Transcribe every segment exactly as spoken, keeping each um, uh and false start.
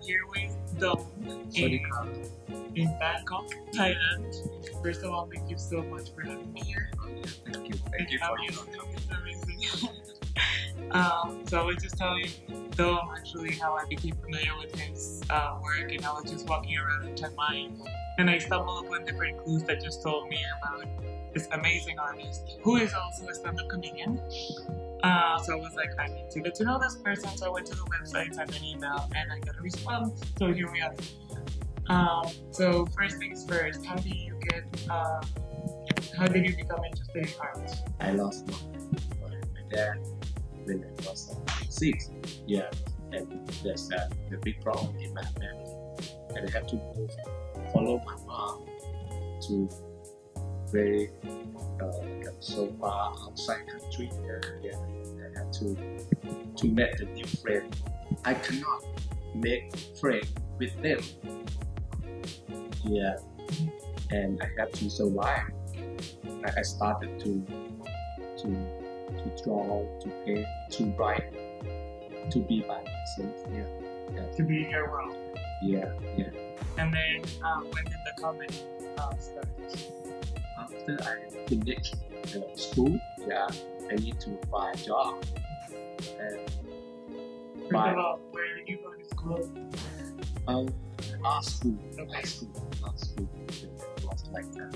here with Dom in, in Bangkok, Thailand. First of all, thank you so much for having me here. Thank you. Thank you for your amazing. um, so I was just telling Dom actually how I became familiar with his uh, work, and I was just walking around in Chiang and I stumbled upon different clues that just told me about this amazing artist who is also a stand-up comedian. Uh, so I was like, I need to get to know this person. So I went to the website, sent an email, and I got a response. So here we are. Um, so first things first, how did you get? Uh, how did you become interested in art? I lost my, my dad when I was uh, six. Yeah, and there's uh, the big problem in my family, and I have to move, follow my mom to very uh, like so far outside country. Yeah, yeah. I had to to meet the new friend. I cannot make friends with them. Yeah, and I have to survive. I started to to to draw, to paint, to write, to be by myself. Yeah, yeah. To be in your world. Yeah, yeah. And then uh, when did the comedy uh, start? After I finished uh, school, yeah, I need to find a job. And First by, of all, where did you go to school? Um, art school. Okay. Art school. Art school. It was like uh,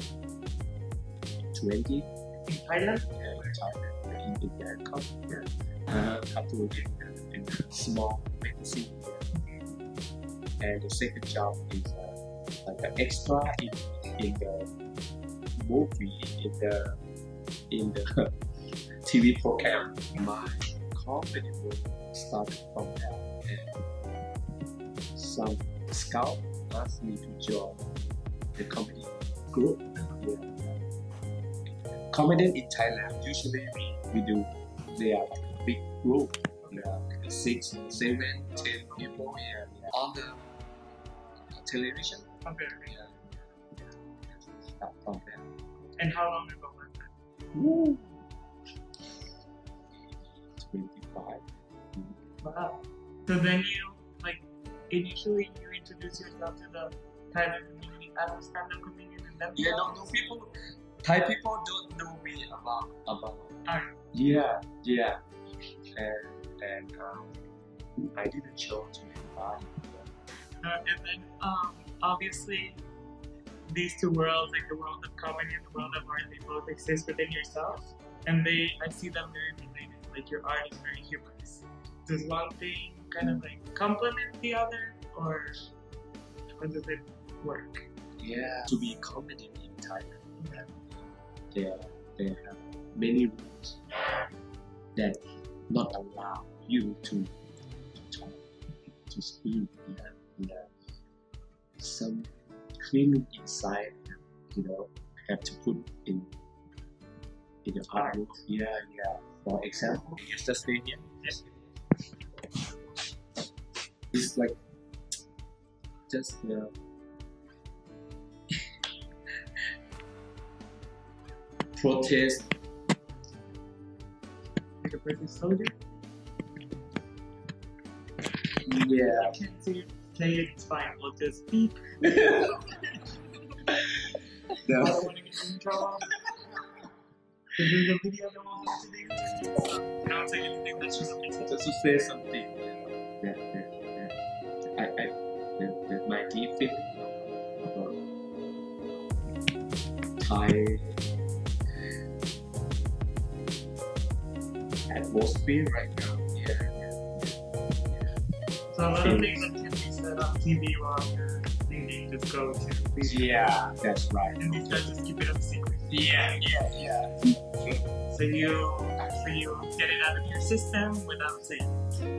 twenty. In Thailand? Yeah, in Thailand. In, in Bangkok. Yeah. Uh, I have to work in, in a small magazine. Yeah. And the second job is uh, like an extra in, in the movie, in the in the T V program. My company work started from there, and some scout asked me to join the comedy group. Yeah. Comedy in Thailand usually we, we do, they are like a big group, yeah, six, seven, ten people, yeah, yeah. On the television. Okay. Yeah, yeah. Start from there. And how long ago was that? Woo. twenty-five. Wow. So then you, like, initially you introduced yourself to the Thailand community as a stand-up comedian, and then Yeah, no, no people, Thai people don't know me about about art. Yeah, yeah, and and um, I didn't show to anybody. Uh, and then, um, obviously, these two worlds, like the world of comedy and the world of art, they both exist within yourself, and they, I see them very related. Like your art is very humorous. Does one thing kind of like complement the other, or how does it work? Yeah, to be comedy in Thailand, yeah, there there have many rules that not allow you to, to talk, to speak. Yeah, yeah. Some feeling inside, you know, have to put in in the artwork. Yeah, yeah. For example, it's just stay here. Yes. It's like just uh, protest. Like a British soldier? Yeah. I can't say it, say it, it's fine, we'll just beep. No. I don't want to get in trouble. Because there's a video that won't have to do. Don't say anything that's just amazing. Just to say something that, that, that I, I that, that my deep feeling about Thai atmosphere right now. Yeah, yeah, yeah. So a lot of things that can be said on T V while you're thinking just go to these. Yeah, that's right. And these guys just keep it a secret. Yeah, yeah, yeah. So you, so you get it out of your system without saying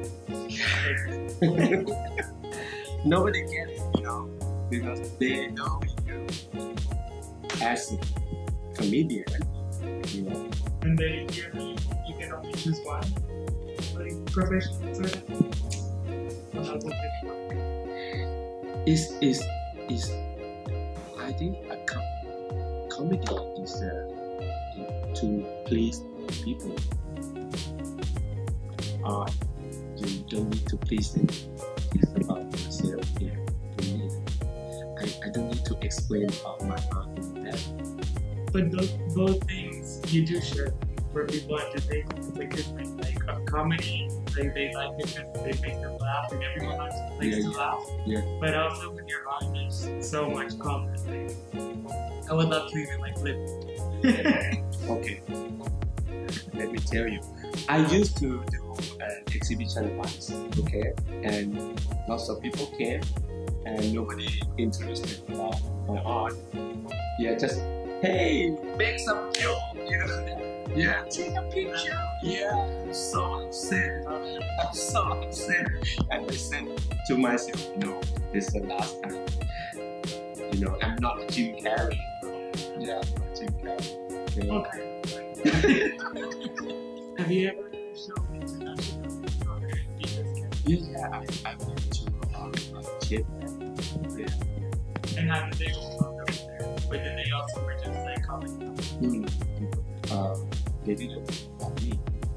it. Nobody gets it, you know, because they know you as a comedian, you know. And they hear me, you can only choose one, like professional sort of. How does it work? Is is is I think a com- comedy is uh, to please people. Art, you don't need to please them. It's about yourself. myself here in me. I, I don't need to explain about my art in that. But those, those things you do share for people entertain. It's like different, like a comedy, like they like it because they make them laugh and everyone likes a place Yeah, to yeah. laugh. Yeah. But also with your art, there's so much content. Like, I would love to even like live. Okay. Let me tell you. I used to do an exhibition once, okay? And lots of people came and nobody interested about my art. Yeah, just, hey, make some joke, you know? Yeah, take a picture. Yeah, I'm so upset. I'm so upset. And I said to myself, no, this is the last time. You know, I'm not Jim Carrey. Yeah, I'm not Jim Carrey. Okay. Okay. Have you ever shown international or Yeah, yeah, I, I went to um, Japan. Yeah. And how did they welcome there? But did they also were just like coming? Mm. Um, they didn't want me.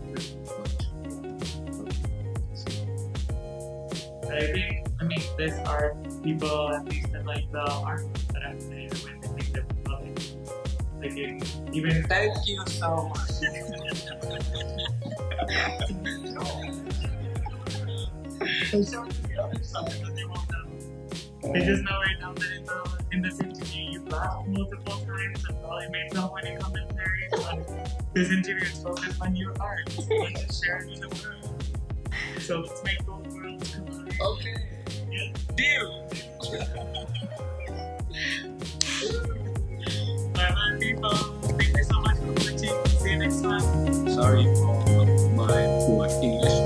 I think, I mean, this art, people, at least in like the art that I've made, when they think that love it. Like, it, even. Thank you so much. They just know right now that in, the, in this interview you've laughed multiple times and probably made so many commentaries, but this interview is focused on your art. So let's just share it with the world. So let's make both worlds collide. Okay. Yeah. Deal. Bye bye people. Thank you so much for watching. See you next time. Sorry for my poor English.